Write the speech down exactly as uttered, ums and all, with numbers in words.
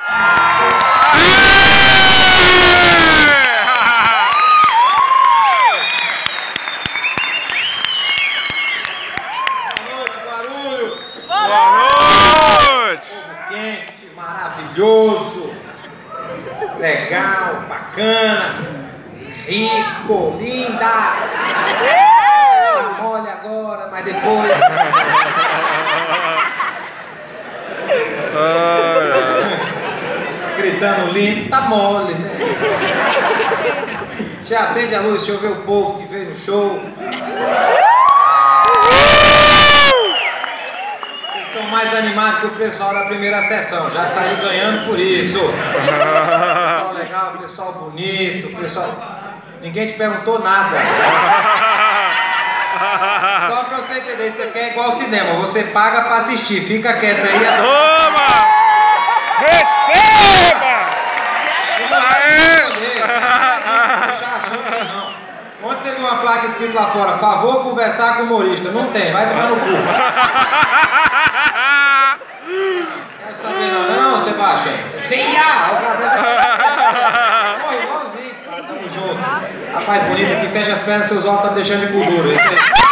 Maravilhoso, legal, bacana, rico, linda. Tá mole agora, mas depois. Gritando lindo, tá mole, né? Já acende a luz, deixa eu ver o povo que veio no show. Mais animado que o pessoal da primeira sessão, já saiu ganhando por isso. Pessoal legal, pessoal bonito, pessoal... Ninguém te perguntou nada. Só pra você entender, isso aqui é igual ao cinema, você paga pra assistir, fica quieto aí. Toma! Receba! Onde você viu uma placa escrita lá fora, favor conversar com o humorista? Não tem, vai tomar no cu. Não, Sebastião. Sim, ah, o cabelo. Pô, igualzinho, cara, tamo junto. Rapaz bonito aqui, fecha as pernas, seus olhos estão deixando de gordura.